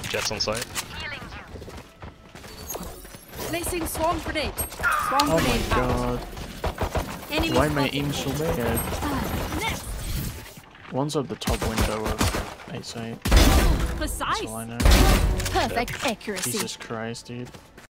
Jets on site. Placing swarm grenade. Swarm Oh grenade my out. god. Enemy Why am I spotted. aiming so bad? One's at the top window of A site. Precise. That's all I know. Perfect accuracy. Jesus Christ, dude.